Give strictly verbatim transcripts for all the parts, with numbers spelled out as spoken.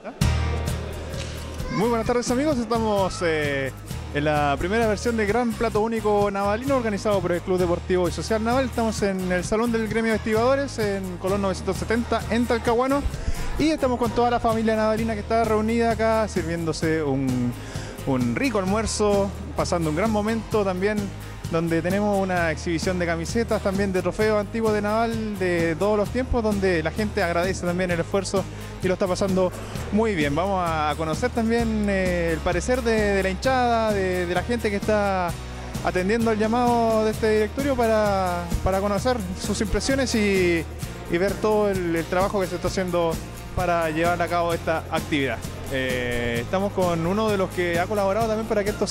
Muy buenas tardes, amigos, estamos eh, en la primera versión del Gran Plato Único Navalino organizado por el Club Deportivo y Social Naval. Estamos en el Salón del Gremio de Estibadores en Colón novecientos setenta en Talcahuano y estamos con toda la familia navalina que está reunida acá sirviéndose un, un rico almuerzo, pasando un gran momento también, donde tenemos una exhibición de camisetas, también de trofeos antiguos de Naval de todos los tiempos, donde la gente agradece también el esfuerzo y lo está pasando muy bien. Vamos a conocer también eh, el parecer de, de la hinchada, de, de la gente que está atendiendo el llamado de este directorio para, para conocer sus impresiones y, y ver todo el, el trabajo que se está haciendo para llevar a cabo esta actividad. Eh, estamos con uno de los que ha colaborado también para que esto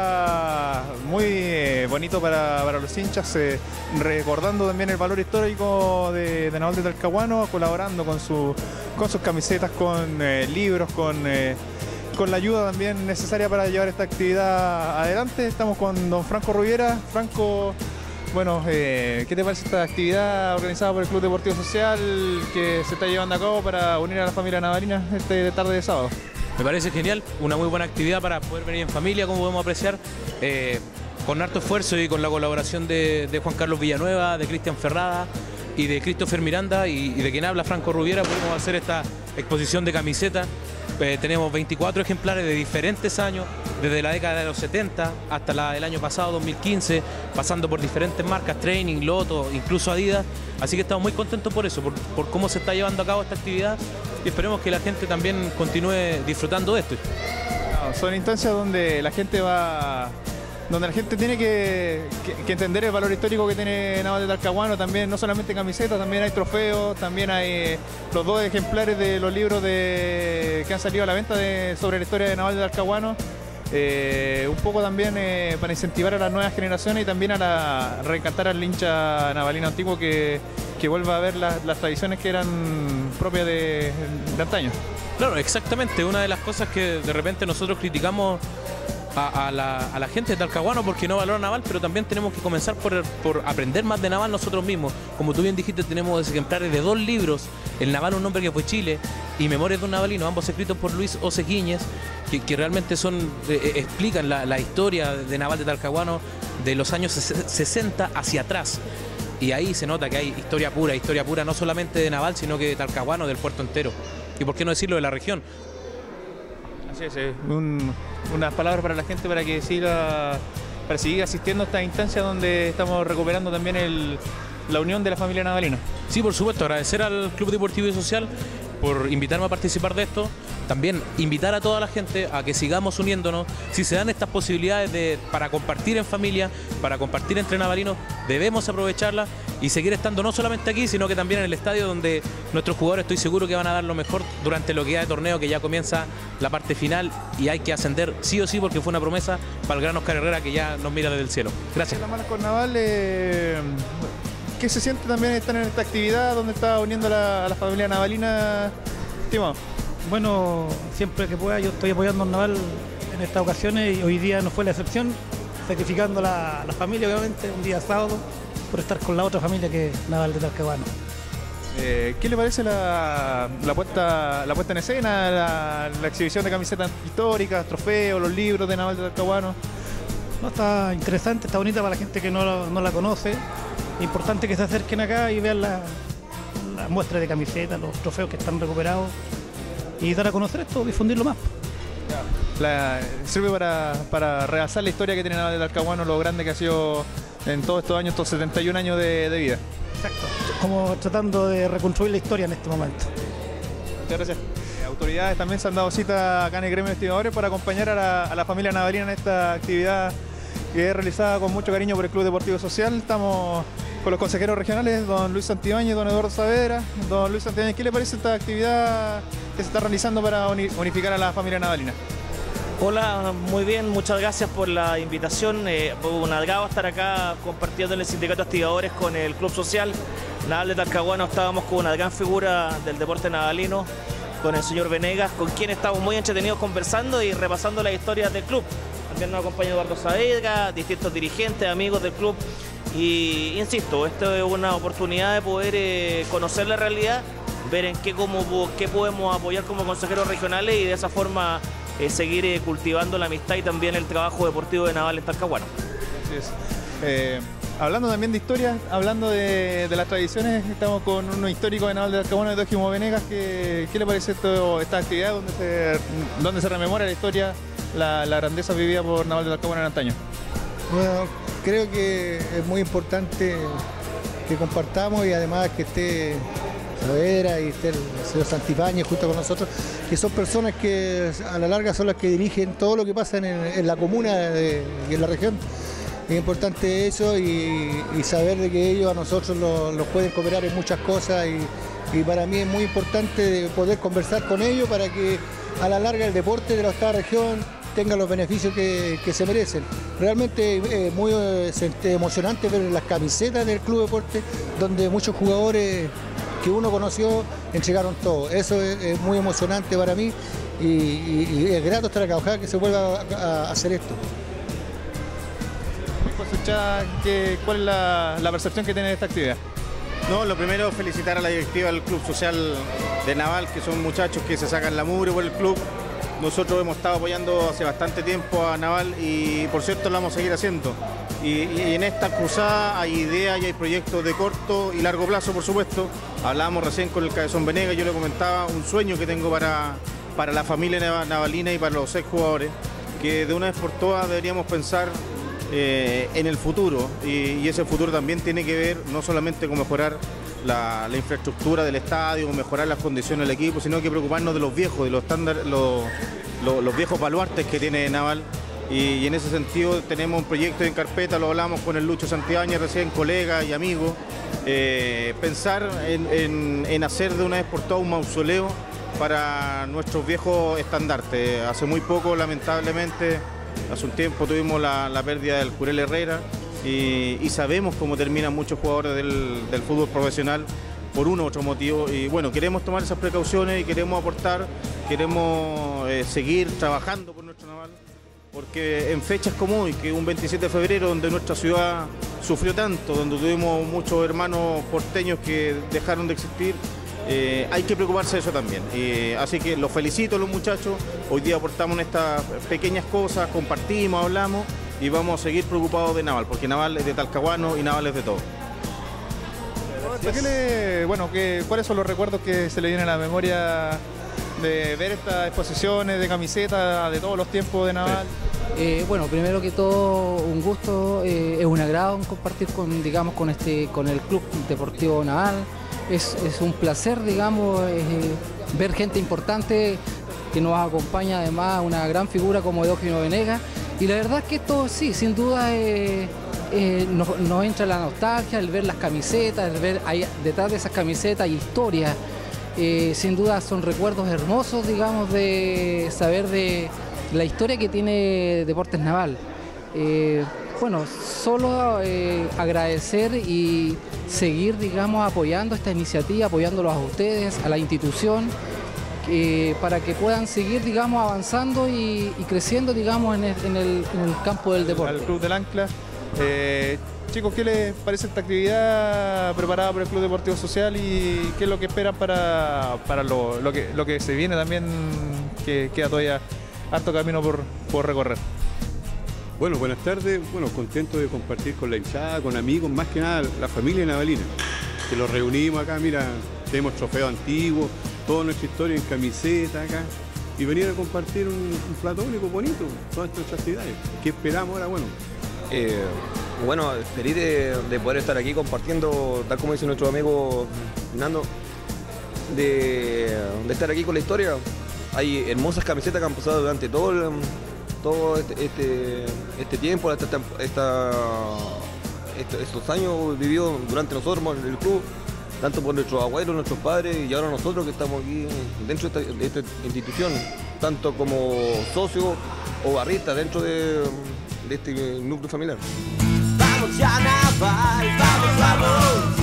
sea muy eh, bonito para, para los hinchas, eh, recordando también el valor histórico de, de Naval de Talcahuano, colaborando con, su, con sus camisetas, con eh, libros, con, eh, con la ayuda también necesaria para llevar esta actividad adelante. Estamos con don Franco Rubiera. Franco, bueno, eh, ¿qué te parece esta actividad organizada por el Club Deportivo Social que se está llevando a cabo para unir a la familia navalina este tarde de sábado? Me parece genial, una muy buena actividad para poder venir en familia, como podemos apreciar, eh, con harto esfuerzo y con la colaboración de, de Juan Carlos Villanueva, de Cristian Ferrada y de Christopher Miranda y, y de quien habla Franco Rubiera. Pudimos hacer esta exposición de camisetas. Eh, tenemos veinticuatro ejemplares de diferentes años, desde la década de los setenta hasta la del año pasado, dos mil quince, pasando por diferentes marcas, Training, Lotto, incluso Adidas. Así que estamos muy contentos por eso, por, por cómo se está llevando a cabo esta actividad y esperemos que la gente también continúe disfrutando de esto. No, son instancias donde la gente va... donde la gente tiene que, que, que entender el valor histórico que tiene Naval de Talcahuano. También no solamente camisetas, también hay trofeos, también hay eh, los dos ejemplares de los libros de, que han salido a la venta de, sobre la historia de Naval de Talcahuano. Eh, un poco también eh, para incentivar a las nuevas generaciones y también a, la, a reencantar al hincha navalino antiguo que, que vuelva a ver las, las tradiciones que eran propias de, de antaño. Claro, exactamente. Una de las cosas que de repente nosotros criticamos A, a, la, a la gente de Talcahuano porque no valora Naval, pero también tenemos que comenzar por, por aprender más de Naval nosotros mismos. Como tú bien dijiste, tenemos ejemplares de dos libros, El Naval, un hombre que fue Chile, y Memorias de un Navalino, ambos escritos por Luis Oseguíñez, que, que realmente son eh, explican la, la historia de Naval de Talcahuano de los años sesenta hacia atrás. Y ahí se nota que hay historia pura, historia pura no solamente de Naval, sino que de Talcahuano, del puerto entero. Y por qué no decirlo, de la región. Así es, un, unas palabras para la gente para que siga, para seguir asistiendo a esta instancia donde estamos recuperando también el, la unión de la familia navalina. Sí, por supuesto, agradecer al Club Deportivo y Social por invitarme a participar de esto. También invitar a toda la gente a que sigamos uniéndonos. Si se dan estas posibilidades de, para compartir en familia, para compartir entre navalinos, debemos aprovecharlas y seguir estando no solamente aquí, sino que también en el estadio, donde nuestros jugadores estoy seguro que van a dar lo mejor durante lo que queda de torneo, que ya comienza la parte final y hay que ascender sí o sí, porque fue una promesa para el gran Oscar Herrera, que ya nos mira desde el cielo. Gracias. Las manos con Naval, eh, ¿qué se siente también estar en esta actividad donde está uniendo a la, a la familia navalina, estimado? Bueno, siempre que pueda yo estoy apoyando a Naval en estas ocasiones y hoy día no fue la excepción, sacrificando a la, la familia, obviamente, un día sábado, por estar con la otra familia que es Naval de Talcahuano. Eh, ¿Qué le parece la, la, puesta, la puesta en escena, la, la exhibición de camisetas históricas, trofeos, los libros de Naval de Talcahuano? No, está interesante, está bonita para la gente que no, no la conoce. Importante que se acerquen acá y vean la, la muestra de camisetas, los trofeos que están recuperados y dar a conocer esto, difundirlo más. La, sirve para, para realzar la historia que tiene Naval de Talcahuano, lo grande que ha sido en todos estos años, estos setenta y un años de, de vida. Exacto, como tratando de reconstruir la historia en este momento. Muchas gracias. Eh, autoridades también se han dado cita acá en el Gremio de Estibadores para acompañar a la, a la familia navalina en esta actividad que es realizada con mucho cariño por el Club Deportivo Social. Estamos con los consejeros regionales, don Luis Santibáñez, don Eduardo Saavedra. Don Luis Santibáñez, ¿qué le parece esta actividad que se está realizando para unificar a la familia navalina? Hola, muy bien, muchas gracias por la invitación. Eh, un agrado estar acá compartiendo en el Sindicato de Estibadores con el Club Social Naval de Talcahuano. Estábamos con una gran figura del deporte navalino, con el señor Venegas, con quien estamos muy entretenidos conversando y repasando la historia del club. También nos acompaña Eduardo Saavedra, distintos dirigentes, amigos del club. Y insisto, esto es una oportunidad de poder eh, conocer la realidad ver en qué, cómo, qué podemos apoyar como consejeros regionales y de esa forma eh, seguir eh, cultivando la amistad y también el trabajo deportivo de Naval en Talcahuano. Así es. Eh, hablando también de historia, hablando de, de las tradiciones, estamos con uno histórico de Naval de Talcahuano, de Dójimo Venegas. ¿Qué, qué le parece esto, esta actividad donde se, donde se rememora la historia, la, la grandeza vivida por Naval de Talcahuano en antaño? Bueno, creo que es muy importante que compartamos y además que esté Saavedra y esté el señor Santibáñez junto con nosotros, que son personas que a la larga son las que dirigen todo lo que pasa en, en la comuna de, y en la región. Es importante eso y, y saber de que ellos a nosotros los, los pueden cooperar en muchas cosas y, y para mí es muy importante poder conversar con ellos para que a la larga el deporte de la octava región tenga los beneficios que, que se merecen. Realmente es eh, muy eh, emocionante ver las camisetas del Club Deporte, donde muchos jugadores que uno conoció entregaron todo. Eso es, es muy emocionante para mí y, y, y es grato estar acá. Ojalá que se vuelva a, a hacer esto. ¿Cuál es la, la percepción que tiene de esta actividad? No, lo primero, felicitar a la directiva del Club Social de Naval, que son muchachos que se sacan la mugre por el club. Nosotros hemos estado apoyando hace bastante tiempo a Naval y por cierto lo vamos a seguir haciendo. Y, y en esta cruzada hay ideas y hay proyectos de corto y largo plazo, por supuesto. Hablábamos recién con el Cabezón Venegas, yo le comentaba un sueño que tengo para, para la familia navalina y para los seis jugadores, que de una vez por todas deberíamos pensar eh, en el futuro y, y ese futuro también tiene que ver no solamente con mejorar La, la infraestructura del estadio, mejorar las condiciones del equipo, sino que preocuparnos de los viejos, de los estándares, los, los, los viejos baluartes que tiene Naval. Y, y en ese sentido tenemos un proyecto en carpeta, lo hablamos con el Lucho Santibáñez recién, colega y amigo, eh, pensar en, en, en hacer de una vez por todas un mausoleo para nuestros viejos estandartes. Hace muy poco, lamentablemente, hace un tiempo tuvimos la, la pérdida del Jurel Herrera, Y, y sabemos cómo terminan muchos jugadores del, del fútbol profesional por uno u otro motivo y bueno, queremos tomar esas precauciones y queremos aportar, queremos eh, seguir trabajando por nuestro Naval, porque en fechas como hoy, que un veintisiete de febrero donde nuestra ciudad sufrió tanto, donde tuvimos muchos hermanos porteños que dejaron de existir, eh, hay que preocuparse de eso también. Eh, así que los felicito a los muchachos, hoy día aportamos en estas pequeñas cosas, compartimos, hablamos, y vamos a seguir preocupados de Naval, porque Naval es de Talcahuano y Naval es de todo. ¿Qué le, bueno, ¿qué, ¿Cuáles son los recuerdos que se le vienen a la memoria de ver estas exposiciones de camisetas de todos los tiempos de Naval? Eh, bueno, primero que todo, un gusto, eh, es un agrado compartir con, digamos, con, este, con el Club Deportivo Naval. Es, es un placer, digamos, eh, ver gente importante que nos acompaña, además una gran figura como Dójimo Venegas. Y la verdad es que esto sí, sin duda eh, eh, nos, nos entra la nostalgia, el ver las camisetas, el ver ahí, detrás de esas camisetas hay historias. Eh, sin duda son recuerdos hermosos, digamos, de saber de la historia que tiene Deportes Naval. Eh, bueno, solo eh, agradecer y seguir, digamos, apoyando esta iniciativa, apoyándolos a ustedes, a la institución, Eh, para que puedan seguir, digamos, avanzando y, y creciendo, digamos, en el, en, el, en el campo del deporte. Al Club del Ancla. Eh, chicos, ¿qué les parece esta actividad preparada por el Club Deportivo Social y qué es lo que esperan para, para lo, lo, que, lo que se viene también, que queda todavía harto camino por, por recorrer? Bueno, buenas tardes. Bueno, contento de compartir con la hinchada, con amigos, más que nada la familia navalina, que los reunimos acá. Mira, tenemos trofeos antiguos, toda nuestra historia en camiseta acá, y venir a compartir un, un plato único bonito, todas nuestras actividades. ¿Qué esperamos ahora? Bueno, eh, bueno, feliz de, de poder estar aquí compartiendo, tal como dice nuestro amigo Nando, de, de estar aquí con la historia. Hay hermosas camisetas que han pasado durante todo, el, todo este, este, este tiempo, esta, esta, este, estos años vividos durante nosotros en el club, tanto por nuestros abuelos, nuestros padres y ahora nosotros que estamos aquí dentro de esta, de esta institución, tanto como socios o barristas dentro de, de este núcleo familiar. Vamos ya, Naval, vamos, vamos.